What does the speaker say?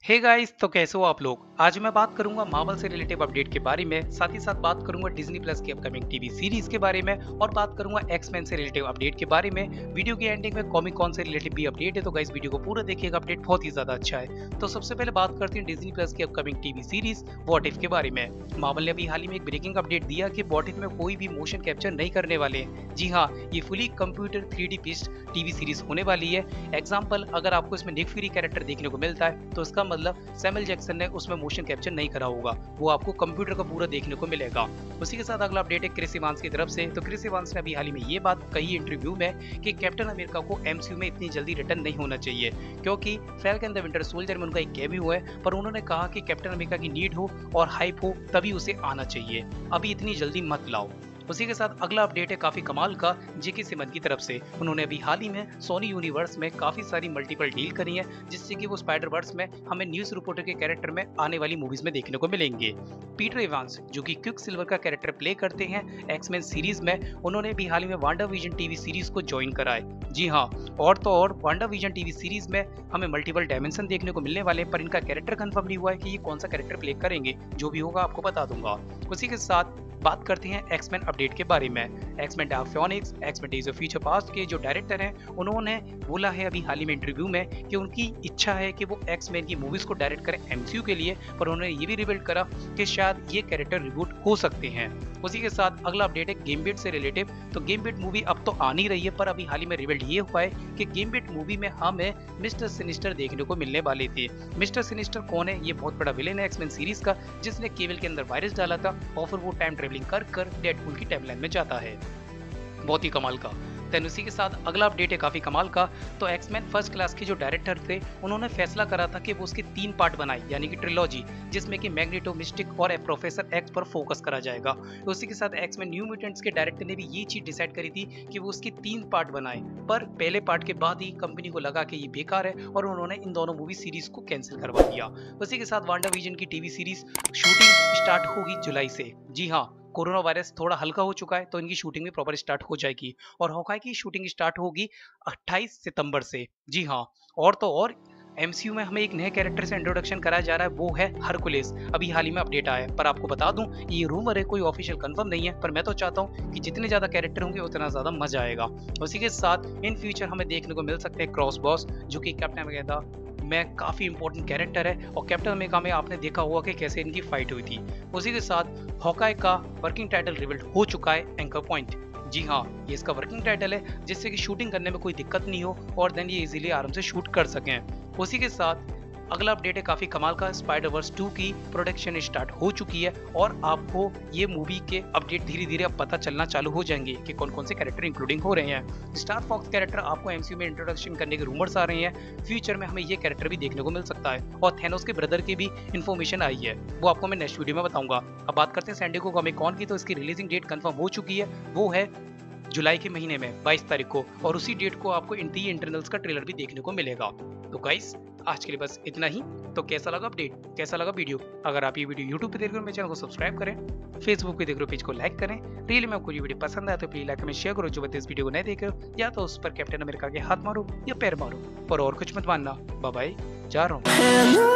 Hey guys, तो कैसे हो आप लोग। आज मैं बात करूंगा मार्वल से रिलेटिव अपडेट के बारे में, साथ ही साथ बात करूंगा डिज्नी प्लस की अपकमिंग टीवी सीरीज के बारे में और बात करूंगा एक्स-मैन से रिलेटिव अपडेट के बारे में। वीडियो की एंडिंग में कॉमिक कॉन से रिलेटिव भी अपडेट है, तो गाइस वीडियो को पूरा देखिएगा, अपडेट बहुत ही ज्यादा अच्छा है। तो सबसे पहले बात करते हैं डिज्नी प्लस की upcoming TV series What If के बारे में। मार्वल ने अभी हाल ही में एक ब्रेकिंग अपडेट दिया कि व्हाट इफ में कोई भी मोशन कैप्चर नहीं करने वाले हैं। जी हाँ, ये fully computer 3D based TV series होने वाली है। एग्जाम्पल, अगर आपको इसमें निक फ्यूरी कैरेक्टर देखने को मिलता है तो इसका मतलब सैमुअल जैक्सन ने उसमें मोशन कैप्चर नहीं करा होगा, वो आपको कंप्यूटर का पूरा देखने को मिलेगा। उसी के साथ अगला अपडेट है क्रिस इवांस की तरफ से। तो क्रिस इवांस ने अभी हाल ही में ये बात कही इंटरव्यू में कि कैप्टन अमेरिका को एमसीयू में इतनी जल्दी रिटर्न नहीं होना चाहिए, क्योंकि फैल्कन द विंटर सोल्जर में उनका एक कैमियो है, पर उन्होंने कहा कि कैप्टन अमेरिका की नीड हो और हाइप हो तभी उसे आना चाहिए, अभी इतनी जल्दी मत लाओ। उसी के साथ अगला अपडेट है काफी कमाल का जेके सिमन की तरफ से। उन्होंने अभी हाल ही में सोनी यूनिवर्स में काफी सारी मल्टीपल डील करी है, जिससे कि वो स्पाइडर वर्स में हमें न्यूज रिपोर्टर के कैरेक्टर में आने वाली मूवीज में देखने को मिलेंगे। पीटर इवांस, जो कि क्विक सिल्वर का कैरेक्टर प्ले करते हैं एक्स-मैन सीरीज में, उन्होंने भी हाल ही में वांडा विजन टीवी सीरीज को ज्वाइन करा है। जी हाँ, और तो और वांडा विजन टीवी सीरीज में हमें मल्टीपल डायमेंशन देखने को मिलने वाले, पर इनका कैरेक्टर कंफर्म नहीं हुआ है कि ये कौन सा कैरेक्टर प्ले करेंगे। जो भी होगा आपको बता दूंगा। उसी के साथ बात करते हैं एक्स-मैन अपडेट के बारे में। X Men dark Phoenix, X Men days of future past के जो डायरेक्टर हैं, उन्होंने बोला है अभी हाल ही में इंटरव्यू में कि उनकी इच्छा है कि वो एक्स-मैन की मूवीज को डायरेक्ट करें एमसीयू के लिए, पर उन्होंने ये भी रिवील करा कि शायद ये कैरेक्टर रिबूट हो सकते हैं। उसी के साथ अगला अपडेट है गेमबिट से रिलेटिव। तो गेमबिट मूवी अब तो आ नहीं रही है, पर अभी हाल ही में रिवील्ड ये हुआ है कि गेमबिट मूवी में हमें मिस्टर सिनिस्टर देखने को मिलने वाले थे। मिस्टर सिनिस्टर कौन है? ये बहुत बड़ा विलेन है एक्स-मैन सीरीज का, जिसने केबल के अंदर वायरस डाला था और फिर वो टाइम ट्रेवलिंग कर डेडपूल की टाइमलाइन में जाता है। बहुत ही कमाल का। देन उसी के साथ अगला अपडेट है काफी कमाल का। तो एक्स-मैन फर्स्ट क्लास के जो डायरेक्टर थे, उन्होंने फैसला करा था कि वो उसके 3 पार्ट बनाए, यानी कि ट्रिलॉजी, जिसमें कि मैग्नेटो, मिस्टिक और प्रोफेसर एक्स पर फोकस करा जाएगा। तो उसी के साथ एक्स-मैन न्यू म्यूटेंट्स के डायरेक्टर ने भी ये चीज डिसाइड करी थी कि वो उसके 3 पार्ट बनाए, पर पहले पार्ट के बाद ही कंपनी को लगा कि ये बेकार है और उन्होंने इन दोनों मूवी सीरीज को कैंसिल करवा दिया। उसी के साथ वांडा विजन की टीवी सीरीज शूटिंग स्टार्ट होगी जुलाई से। जी हाँ, कोरोना वायरस थोड़ा हल्का हो चुका है, तो इनकी शूटिंग भी प्रॉपर स्टार्ट हो जाएगी और हॉकाई की शूटिंग स्टार्ट होगी 28 सितंबर से। जी हाँ, और तो और एमसीयू में हमें एक नए कैरेक्टर से इंट्रोडक्शन कराया जा रहा है, वो है हरकुलिस। अभी हाल ही में अपडेट आया है, पर आपको बता दूं ये रूमर है, कोई ऑफिशियल कंफर्म नहीं है, पर मैं तो चाहता हूं कि जितने ज्यादा कैरेक्टर होंगे उतना ज्यादा मजा आएगा। उसी के साथ इन फ्यूचर हमें देखने को मिल सकते हैं क्रॉस बॉस, जो कि कैप्टन अमेरिका में काफी इंपॉर्टेंट कैरेक्टर है, और कैप्टन अमेरिका में आपने देखा होगा कि कैसे इनकी फाइट हुई थी। उसी के साथ हॉकाई का वर्किंग टाइटल रिवील्ड हो चुका है, एंकर पॉइंट। जी हाँ, ये इसका वर्किंग टाइटल है, जिससे कि शूटिंग करने में कोई दिक्कत नहीं हो और देन ये इजीली आराम से शूट कर सकें। उसी के साथ अगला अपडेट है काफी कमाल का। स्पाइडर वर्स 2 की प्रोडक्शन स्टार्ट हो चुकी है और आपको ये मूवी के अपडेट धीरे धीरे अब पता चलना चालू हो जाएंगे कि कौन कौन से कैरेक्टर इंक्लूडिंग हो रहे हैं। स्टार फॉक्स कैरेक्टर आपको एमसीयू में इंट्रोडक्शन करने के रूमर्स आ रहे हैं। फ्यूचर में हमें ये कैरेक्टर भी देखने को मिल सकता है और थैनोस के ब्रदर की भी इंफॉर्मेशन आई है, वो आपको मैं नेक्स्ट वीडियो में बताऊंगा। अब बात करते हैं सैन डिएगो कॉमिक कॉन की। तो इसकी रिलीजिंग डेट कंफर्म हो चुकी है, वो है जुलाई के महीने में 22 तारीख को, और उसी डेट को आपको इंटरनल्स का ट्रेलर भी देखने को मिलेगा। तो गाइस, आज के लिए बस इतना ही। तो कैसा लगा अपडेट, कैसा लगा वीडियो? अगर आप ये वीडियो यूट्यूब पे देख रहे हो, मेरे चैनल को सब्सक्राइब करें, फेसबुक पे देख रहे हो पेज को लाइक करें। रियली में आपको ये वीडियो पसंद आया तो प्लीज लाइक में शेयर करो। जो बच्चे इस वीडियो को नहीं देख रहे हो, या तो उस पर कैप्टन अमेरिका के हाथ मारो या पैर मारो, पर और कुछ मत मानना। बाय बाय, जा रहा हूँ।